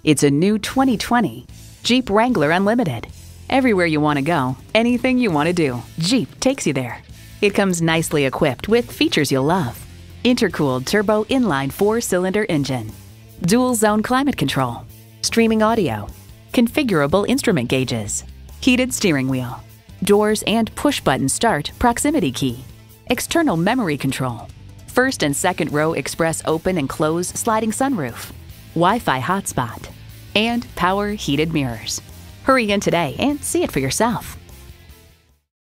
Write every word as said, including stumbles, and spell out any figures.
It's a new twenty twenty Jeep Wrangler Unlimited. Everywhere you want to go, anything you want to do, Jeep takes you there. It comes nicely equipped with features you'll love. Intercooled turbo inline four-cylinder engine, dual zone climate control, streaming audio, configurable instrument gauges, heated steering wheel, doors and push-button start proximity key, external memory control, first and second row express open and close sliding sunroof, Wi-Fi hotspot, and power heated mirrors. Hurry in today and see it for yourself.